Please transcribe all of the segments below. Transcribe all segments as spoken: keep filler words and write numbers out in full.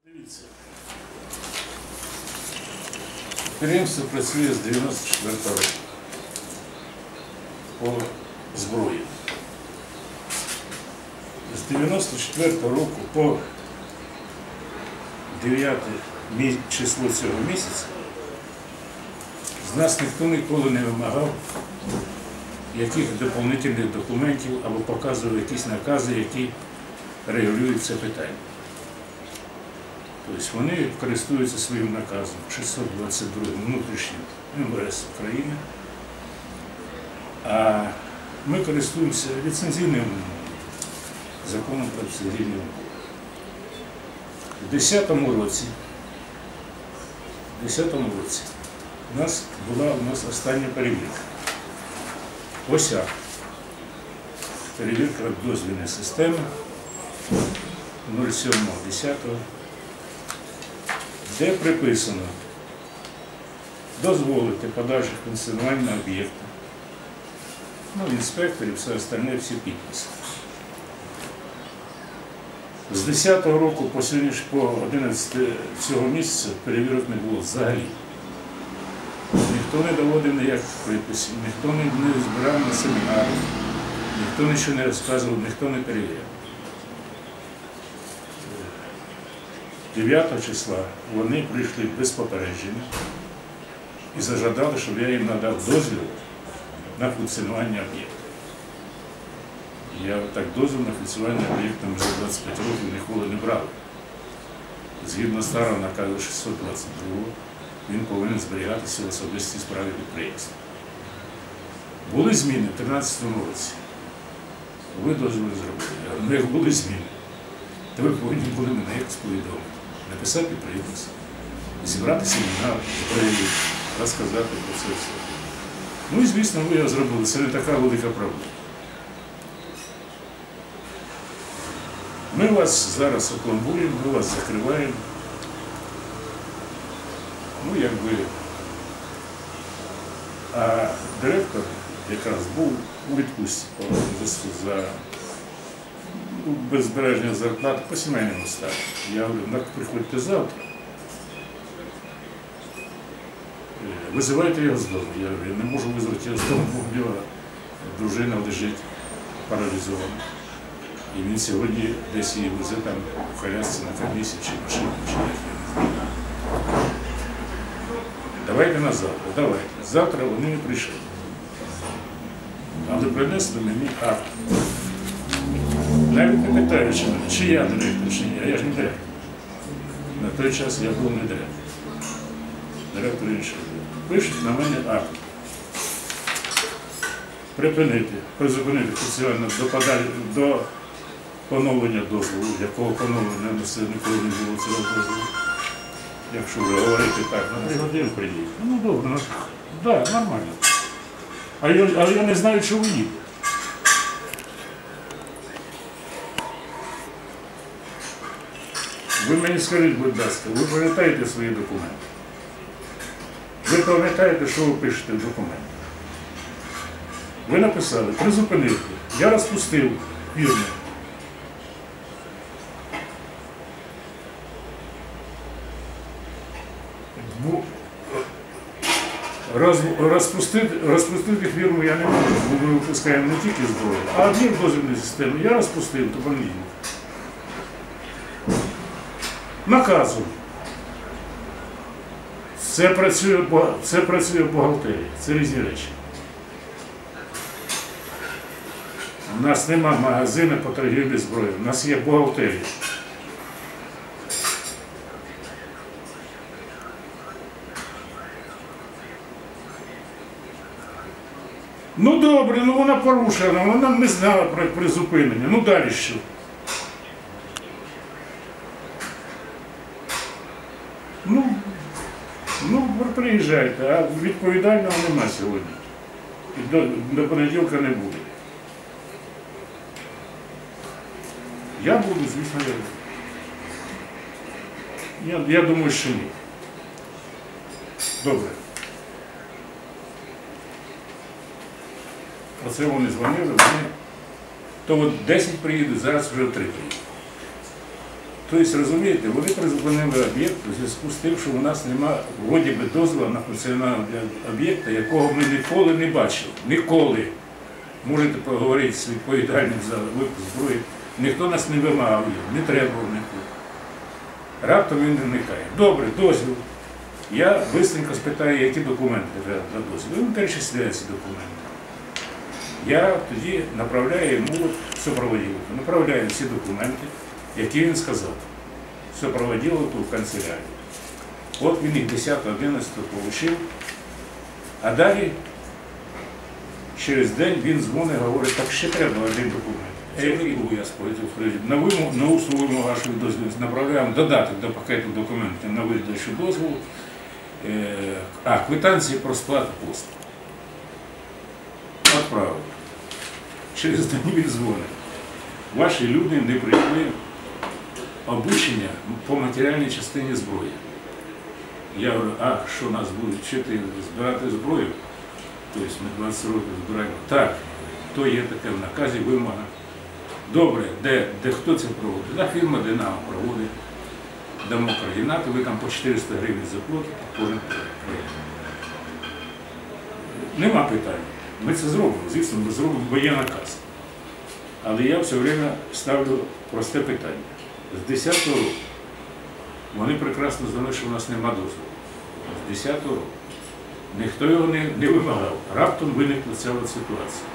Дивіться. Підприємство працює з дев'яносто четвертого року по зброї. З дев'яносто четвертого року по дев'яте число цього місяця з нас ніхто ніколи не вимагав яких доповнительних документів або показував якісь накази, які регулюють це питання. Тобто вони користуються своїм наказом шістсот двадцять другим внутрішнім ем ве ес України, а ми користуємося ліцензійним законом про цивільну умову. У дві тисячі десятому році, у дві тисячі десятому році у нас була у нас остання перевірка. Ось акт. Перевірка дозвільної системи сьомого десятого, де приписано дозволити подальше функціонування об'єкта, ну, інспекторів, все остальне, всі підписи. З десятого року по сьогодні по одинадцяте цього місяця перевірок не було взагалі. Ніхто не доводив ніяких приписів, ніхто не, не збирав на семінари, ніхто нічого не розказував, ніхто не перевіряв. дев'ятого числа вони прийшли без попередження і зажадали, щоб я їм надав дозвіл на функціонування об'єкту. Я так дозвіл на функціонування об'єкту вже двадцять п'ять років ніколи не брав. Згідно старого наказу шістсот двадцять другого, він повинен зберігатися в особистій справі підприємства. Були зміни в тринадцятому році. Ви дозвіл зробили. Я говорю, як були зміни, то ви повинні були мене якось повідомити. Написати підприємство, зібрати семінар, проявити, розказати про це все. Ну і, звісно, ви його зробили. Це не така велика проблема. Ми вас зараз опломбуємо, ми вас закриваємо. Ну, якби. А директор якраз був у відпустці за без збереження зарплати по сімейному стану. Я говорю, так приходьте завтра. Визивайте його з дому. Я говорю, я не можу визвати його з дому, бо в нього дружина лежить паралізована. І він сьогодні десь її везе там в колясці на комісії чи машині, чи як. Давайте на завтра, давайте. Завтра вони не прийшли. Але принесли мені акт. Навіть не питаючи мене, чи я директор, чи ні, а я ж не директор. На той час я був не директор. Директор інший. Пишуть на мене акт. Припинити, призупинити спеціально до, до поновлення дозволу, якого поновлення на все ніколи не було цього дозволу. Якщо вже говорити так, на три години приїхав. Ну добре, ну, да, нормально. А я, а я не знаю, що ви їдете. Ви мені скажіть, будь ласка, ви пам'ятаєте свої документи? Ви пам'ятаєте, що ви пишете в документі? Ви написали, призупинити. Я розпустив фірму. Роз, розпустити, розпустити фірму я не можу, бо ми випускаємо не тільки зброю, а об'єкт дозвільної системи. Я розпустив, то вони. Наказу. Це працює, це працює в бухгалтерії, це різні речі. У нас немає магазину по торгівлі зброї, у нас є бухгалтерія. Ну добре, ну вона порушена, вона не знала про призупинення, ну далі що? Ну, ну, приїжджайте, а відповідального нема сьогодні. І до, до понеділка не буде. Я буду, звісно, я, я, я думаю, що ні. Добре. Оце вони дзвонили, вони, то от десять приїдуть, зараз вже три приїдуть. Тобто, розумієте, вони призупинили об'єкт у зв'язку з тим, що у нас немає вроді би дозволу на функціонування об'єкта, якого ми ніколи не бачили. Ніколи. Можете поговорити з відповідальним за випуск зброї. Ніхто нас не вимагав її, не треба нікого. Раптом він не вникає. Добре, дозвіл. Я швидко спитаю, які документи для дозволу. Він перечисляє ці документи. Я тоді направляю йому супроводілку, направляю всі документи, які він сказав. Супроводілку в канцелярію. От він їх десятого одинадцятого отримав, а далі через день він дзвонить і говорить, так ще треба один документ. Я сповідав, на вимогу, на усну вимогу вашої дозволу направляємо додаток до пакету документів на видачу дозволу, а квитанції про сплату послуг. Отправили. Через день він дзвонить. Ваші люди не прийшли обучення по матеріальній частині зброї. Я говорю, а що нас будуть вчити збирати зброю? Тобто ми двадцять років збираємо. Так, то є таке в наказі, вимога. Добре, де, де хто це проводить? Да, фірма «Динамо» проводить. Дамо координати, ви там по чотириста гривень заплатите, кожен проєкт. Нема питань. Ми це зробимо, звісно, ми зробимо, бо є наказ. Але я все время ставлю просте питання. З десятого року вони прекрасно знали, що в нас нема дозволу. З десятого року ніхто його не, не вимагав. Раптом виникла ця от ситуація.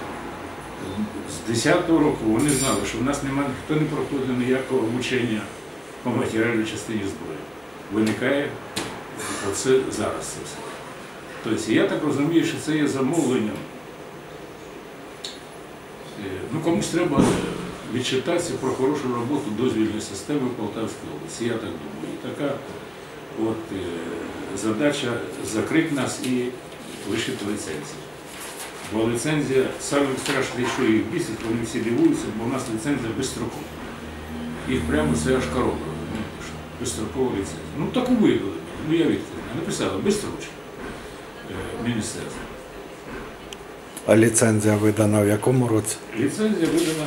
З десятого року вони знали, що в нас немає, ніхто не проходив ніякого обучення по матеріальній частині зброї. Виникає оце зараз це все. Тобто я так розумію, що це є замовленням. Ну, комусь треба відчитатися про хорошу роботу дозвільної системи в Полтавській області, я так думаю. І така от е, задача закрити нас і лишити ліцензію. Бо ліцензія, саме страшне, що їх бісить, вони всі дивуються, бо у нас ліцензія безстрокова. Їх прямо це аж коробка, безстрокова ліцензія. Ну таку виявили, ну я відкрив, написала, безстрочно е, міністерство. А ліцензія видана в якому році? Ліцензія видана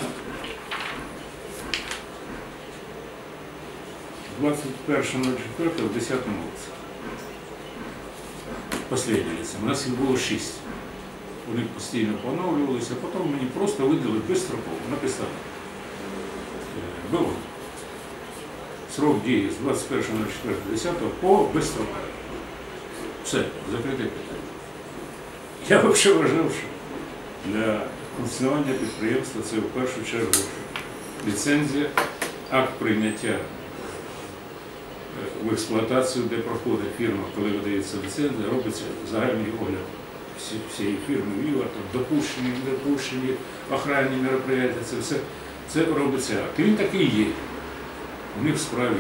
двадцять першого четвертого в десятому році. Остання ліцензія. У нас їх було шість. Вони постійно поновлювалися, а потім мені просто видали безстроково, написали. Було. Срок дії з двадцять першого четвертого десятого по безстроково. Все, закрите питання. Я взагалі вважав, що для функціонування підприємства це в першу чергу ліцензія, акт прийняття в експлуатацію, де проходить фірма, коли видається ліцензія, робиться загальний огляд всієї фірми, віла, там допущені, недопущені, охранні мероприятия, це все, це робиться акт. І він такий є. У них в справі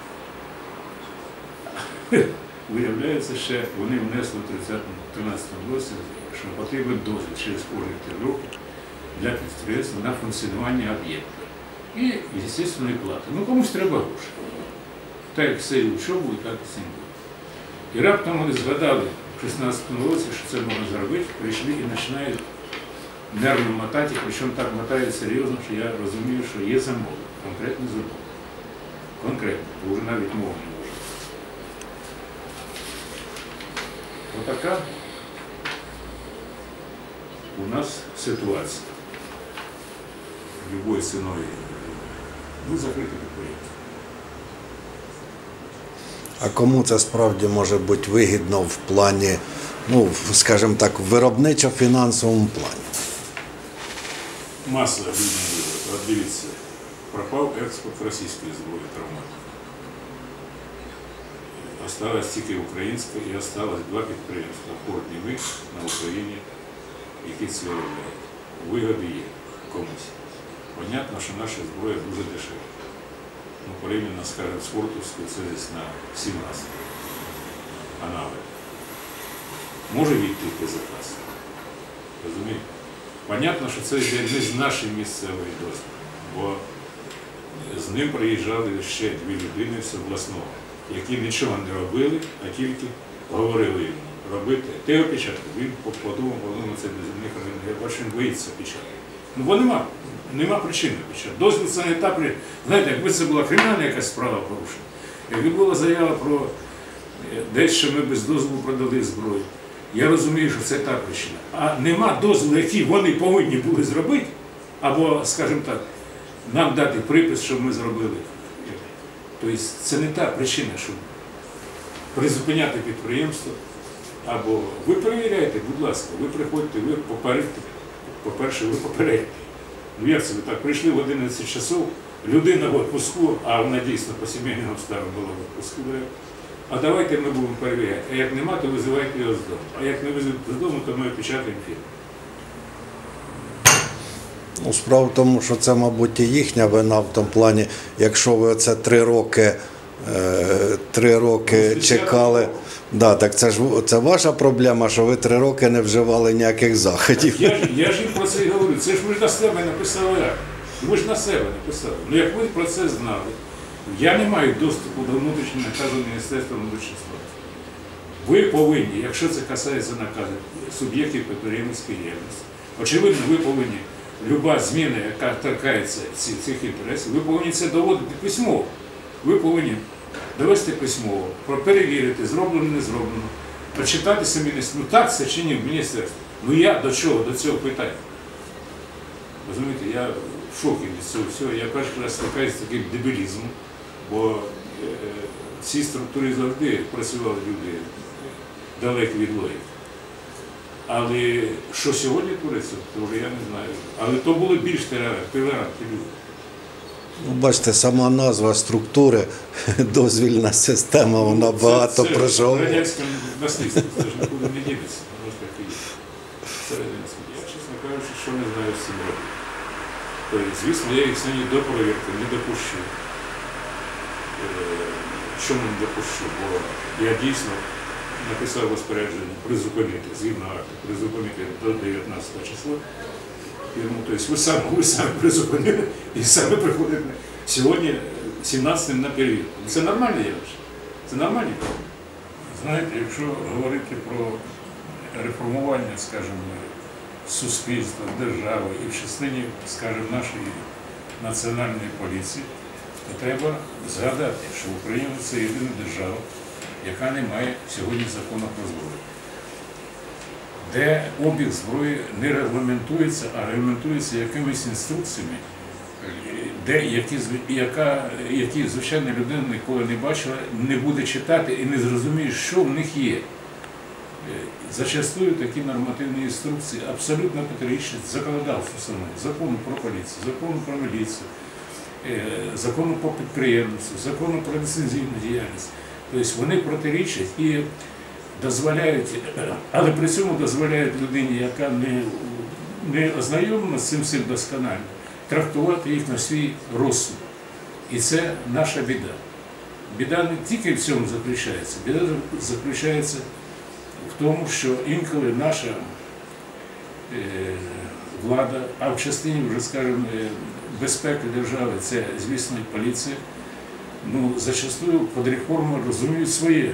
є. Виявляється, ще вони внесли в тринадцятому році, що потрібен дозвіл через кожні три роки для підприємства на функціонування об'єкту. І, звісно, і плата. Ну, комусь треба гроші. Так як все і учобу, так і цим буде. І раптом вони згадали в шістнадцятому році, що це можна зробити, прийшли і починають нервно мотати, причому так мотають серйозно, що я розумію, що є замовлення, конкретні замовлення. Конкретно, бо вже навіть мова не може. Отака у нас ситуація. Любою ціною. Ну, закрити підприємство. А кому це справді може бути вигідно в плані, ну, скажімо так, в виробничо-фінансовому плані? Маса людям виробить. От дивіться, пропав експорт російської зброї травматики. Осталось тільки українська і осталось два підприємства «Форт» і «Мик» на Україні, які це виробляють. Вигоди є комусь. Понятно, що наша зброя дуже дешева. Ну, порівняно, скажімо, з фортовською, це десь на сім разів. А навіть. Може відтільки заказ. Розумієте? Понятно, що це йде не з нашої місцевої дозвіл, бо з ним приїжджали ще дві людини з обласного, які нічого не робили, а тільки говорили йому робити. Ти опечатки. Він подумав, подумав, це для них, я бачу, він боїться печатки. Ну бо нема. Нема причини. Дозвіл це не та причина. Знаєте, якби це була кримінальна якась справа порушена, якби була заява про десь, що ми без дозволу продали зброю, я розумію, що це та причина. А нема дозволу, який вони повинні були зробити, або, скажімо так, нам дати припис, щоб ми зробили. Тобто це не та причина, щоб призупиняти підприємство, або ви перевіряєте, будь ласка, ви приходьте, ви попередьте. По-перше, ви попередьте. Ну як це ви так? Прийшли в одинадцять часов, людина в відпуску, а вона дійсно по сімейним обставинам була в відпуску. А давайте ми будемо перевіряти. А як нема, то визивайте його з дому. А як не визивайте з дому, то ми опечатаємо фірму. Ну, справа в тому, що це, мабуть, і їхня вина в тому плані, якщо ви оце три роки, е, три роки чекали. Да, так це ж це ваша проблема, що ви три роки не вживали ніяких заходів. Я ж, я ж їм про це і говорю. Це ж ви ж на себе написали. Як? Ви ж на себе написали. Ну як ви про це знали, я не маю доступу до внутрішнього наказу Міністерства внутрішніх справ. Ви повинні, якщо це касається наказу суб'єктів підприємницької діяльності, очевидно, ви повинні, люба зміна, яка торкається цих інтересів, ви повинні це доводити письмово. Ви повинні довести письмово, перевірити, зроблено, не зроблено, прочитатися міністерство. Ну так це чи ні в міністерстві? Ну я до чого, до цього питання? Розумієте, я в шокі від цього всього. Я перший раз стикаюся з таким дебілізмом, бо е, в цій структурі завжди працювали люди далекі від логіки. Але що сьогодні твориться, то вже я не знаю. Але то були більш толерантні люди. Ну, бачите, сама назва структури, дозвільна система, вона Ну, багато це, це прожовує. Це радянське наслідство, це ж нікуди не дінеться. Воно ж так і є. Це радянське. Я, чесно кажучи, що не знаю з цим робити. Тобто, звісно, я їх сьогодні до перевірки не допущу. Е, Чому не допущу? Бо я дійсно написав розпорядження призупинити, згідно акту, призупинити до дев'ятнадцятого числа. Тобто ви самі, ви самі призупинили і самі приходите сьогодні сімнадцятим на перевірку. Це нормальне явище? Це нормальні правила? Знаєте, якщо говорити про реформування, скажімо, суспільства, держави і в частині, скажімо, нашої національної поліції, то треба згадати, що Україна – це єдина держава, яка не має сьогодні закону про зброю, де обіг зброї не регламентується, а регламентується якимись інструкціями, де які, яка, які звичайна людина ніколи не бачила, не буде читати і не зрозуміє, що в них є. Зачастую такі нормативні інструкції абсолютно протирічать законодавству саме, закону про поліцію, закону про міліцію, закону про підприємництво, закону про ліцензійну діяльність. Тобто вони протирічать і дозволяють, але при цьому дозволяють людині, яка не, не ознайомлена з цим всім досконально, трактувати їх на свій розсуд. І це наша біда. Біда не тільки в цьому заключається, біда заключається в тому, що інколи наша е, влада, а в частині, вже, скажімо, безпеки держави, це, звісно, і поліція, ну, зачастую під реформу розуміють своє,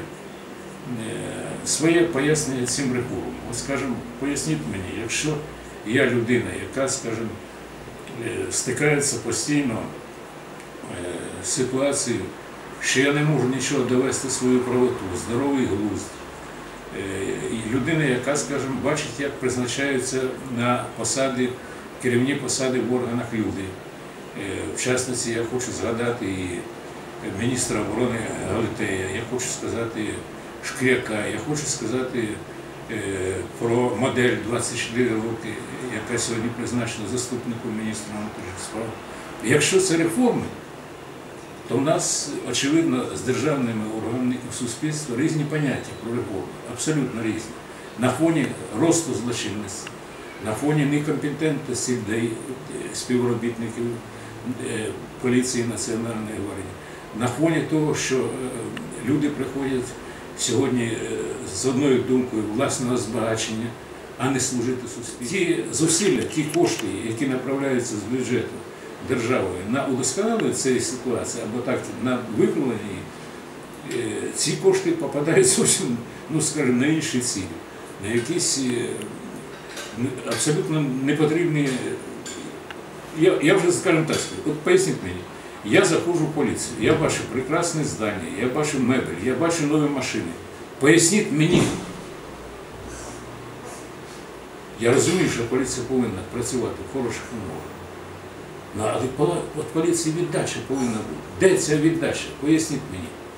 своє пояснення цим реформам. От, скажімо, поясніть мені, якщо я людина, яка, скажімо, стикається постійно з ситуацією, що я не можу нічого довести свою правоту, здоровий глузд, людина, яка, скажімо, бачить, як призначаються на посади, керівні посади в органах люди. В частності, я хочу згадати і міністра оборони Галитея, я хочу сказати Шкряка, я хочу сказати про модель двадцять чотири роки, яка сьогодні призначена заступником міністра внутрішніх справ. Якщо це реформи, то в нас, очевидно, з державними органами суспільства різні поняття про реформи, абсолютно різні. На фоні росту злочинності, на фоні некомпетентності людей, співробітників поліції Національної гвардії, на фоні того, що люди приходять сьогодні з одною думкою власного збагачення, а не служити суспільству. Ті зусилля, ті кошти, які направляються з бюджету державою на удосконалення цієї ситуації, або так, на виправлення її, ці кошти попадають зовсім, ну, скажімо, на інші цілі, на якісь абсолютно непотрібні я, я вже, скажімо так, скажу, от поясніть мені, я заходжу в поліцію, я бачу прекрасне здання, я бачу мебель, я бачу нові машини. Поясніть мені. Я розумію, що поліція повинна працювати в хороших умовах. Ну, але от поліції віддача повинна бути. Де ця віддача? Поясніть мені.